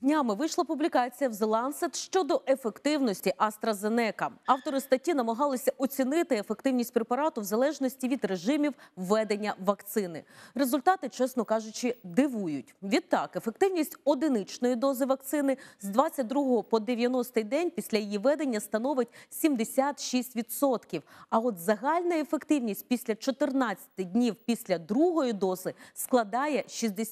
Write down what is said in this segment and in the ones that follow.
Днями вийшла публікація в The Lancet щодо ефективності AstraZeneca. Автори статті намагалися оцінити ефективність препарату в залежності від режимів введення вакцини. Результати, чесно кажучи, дивують. Відтак, ефективність одиничної дози вакцини з 22 по 90 день після її введення становить 76%. А от загальна ефективність після 14 днів після другої дози складає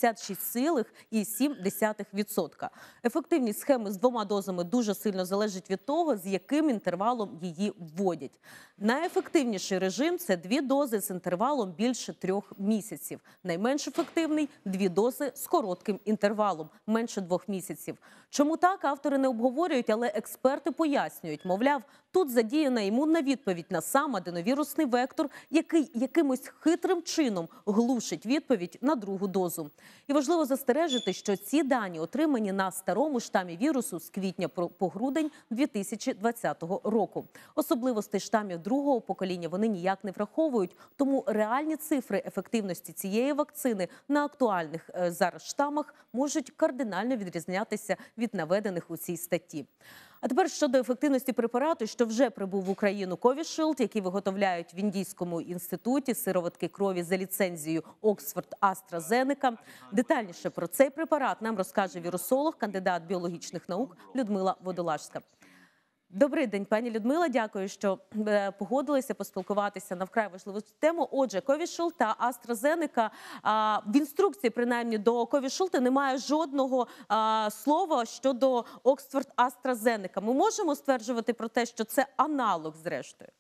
66,7%. Ефективність схеми з двома дозами дуже сильно залежить від того, з яким інтервалом її вводять. Найефективніший режим – це 2 дози з інтервалом більше 3 місяців. Найменш ефективний – 2 дози з коротким інтервалом – менше 2 місяців. Чому так, автори не обговорюють, але експерти пояснюють. Мовляв, тут задіяна імунна відповідь на сам аденовірусний вектор, який якимось хитрим чином глушить відповідь на другу дозу. І важливо застережити, що ці дані отримані на старому штамі вірусу з квітня по грудень 2020 року. Особливостей штамів другого покоління вони ніяк не враховують, тому реальні цифри ефективності цієї вакцини на актуальних зараз штамах можуть кардинально відрізнятися від наведених у цій статті. А тепер щодо ефективності препарату, що вже прибув в Україну Covishield, який виготовляють в Індійському інституті сироватки крові за ліцензією Oxford AstraZeneca. Детальніше про цей препарат нам розкаже вірусолог, кандидат біологічних наук Людмила Водолажська. Добрий день, пані Людмила. Дякую, що погодилися поспілкуватися на вкрай важливу тему. Отже, Covishield та AstraZeneca, в інструкції, принаймні, до Covishield немає жодного слова щодо Oxford AstraZeneca. Ми можемо стверджувати про те, що це аналог зрештою?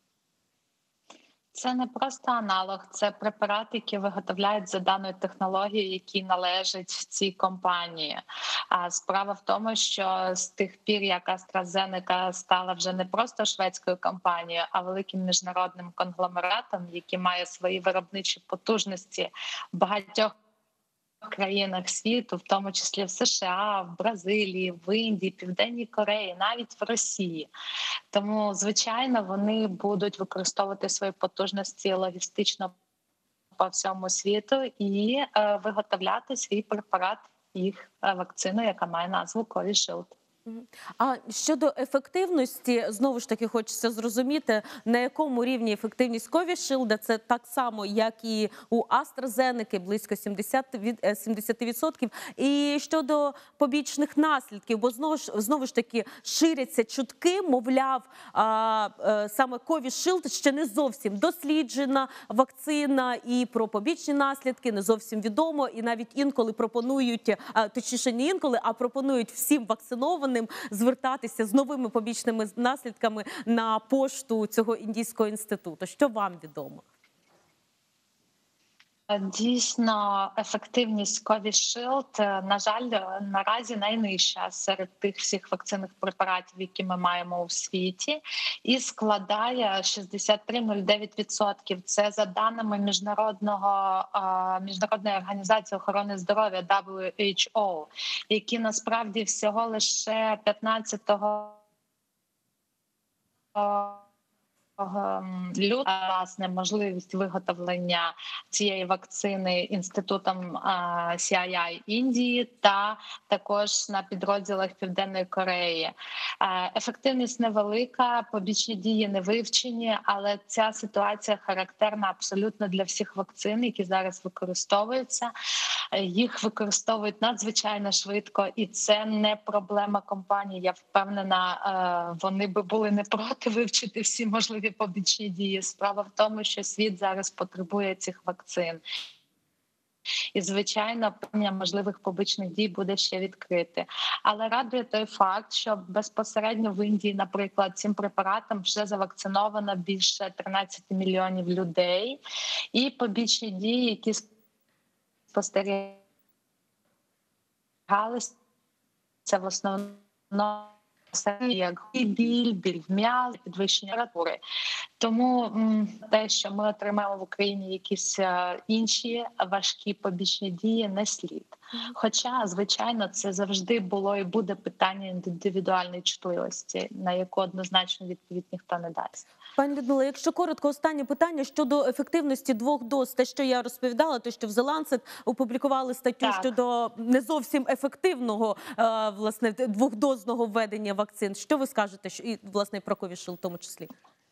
Це не просто аналог, це препарат, який виготовляють за даною технологією, який належить цій компанії. А справа в тому, що з тих пір, як AstraZeneca стала вже не просто шведською компанією, а великим міжнародним конгломератом, який має свої виробничі потужності в багатьох країнах світу, в тому числі в США, в Бразилії, в Індії, Південній Кореї, навіть в Росії. Тому, звичайно, вони будуть використовувати свої потужності логістично по всьому світу і виготовляти свій препарат, їх вакцину, яка має назву Covishield. А щодо ефективності, знову ж таки, хочеться зрозуміти, на якому рівні ефективність Covishield, це так само, як і у AstraZeneca, близько 70%. І щодо побічних наслідків, бо знову ж таки ширяться чутки, мовляв, саме Covishield ще не зовсім досліджена вакцина, і про побічні наслідки не зовсім відомо, і навіть інколи пропонують, точніше не інколи, а пропонують всім вакцинованим звертатися з новими побічними наслідками на пошту цього Індійського інституту. Що вам відомо? Дійсно, ефективність Covishield, на жаль, наразі найнижча серед тих всіх вакцинних препаратів, які ми маємо у світі, і складає 63,09%. Це за даними Міжнародної організації охорони здоров'я WHO, які насправді всього лише 15 лютого, власне, можливість виготовлення цієї вакцини інститутом CII Індії та також на підрозділах Південної Кореї. Ефективність невелика, побічні дії не вивчені, але ця ситуація характерна абсолютно для всіх вакцин, які зараз використовуються. Їх використовують надзвичайно швидко, і це не проблема компанії. Я впевнена, вони би були не проти вивчити всі можливі побічні дії. Справа в тому, що світ зараз потребує цих вакцин. І, звичайно, питання можливих побічних дій буде ще відкрите. Але радує той факт, що безпосередньо в Індії, наприклад, цим препаратом вже завакциновано більше 13 мільйонів людей. І побічні дії, які спостерігалися, це в основному як біль в м'язі, підвищення температури. Тому те, що ми отримаємо в Україні якісь інші важкі побічні дії, не слід. Хоча, звичайно, це завжди було і буде питання індивідуальної чутливості, на яку однозначно відповідь ніхто не дасть. Пані Людмила, якщо коротко, останнє питання щодо ефективності 2 доз. Те, що я розповідала, те, що в The Lancet опублікували статтю Так. щодо не зовсім ефективного, власне, 2-дозного введення вакцин. Що ви скажете? І, власне, про Covishield в тому числі?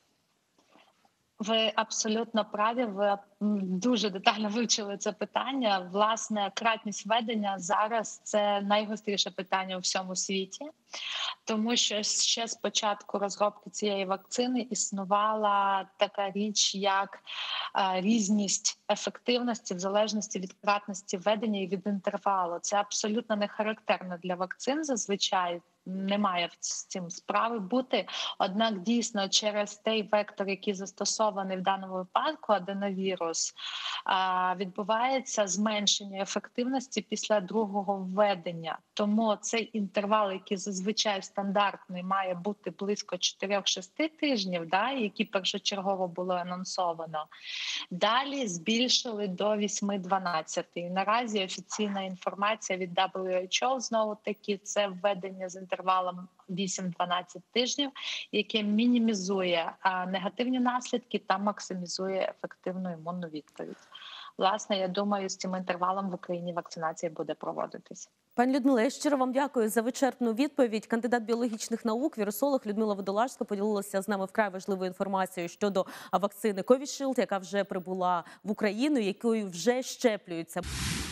Ви абсолютно праві. Ви дуже детально вивчили це питання. Власне, кратність введення зараз це найгостріше питання у всьому світі, тому що ще з початку розробки цієї вакцини існувала така річ, як різність ефективності в залежності від кратності введення і від інтервалу. Це абсолютно не характерно для вакцин зазвичай. Немає з цим справи бути. Однак дійсно через той вектор, який застосований в даному випадку, аденовірус, відбувається зменшення ефективності після другого введення. Тому цей інтервал, який зазвичай стандартний, має бути близько 4-6 тижнів, які першочергово було анонсовано. Далі збільшили до 8-12. І наразі офіційна інформація від WHO, знову-таки, це введення з інтервалом 8-12 тижнів, яке мінімізує негативні наслідки та максимізує ефективну імунну відповідь. Власне, я думаю, з цим інтервалом в Україні вакцинація буде проводитись. Пані Людмила, я щиро вам дякую за вичерпну відповідь. Кандидат біологічних наук, вірусолог Людмила Водолажська поділилася з нами вкрай важливою інформацією щодо вакцини Covishield, яка вже прибула в Україну, якою вже щеплюються.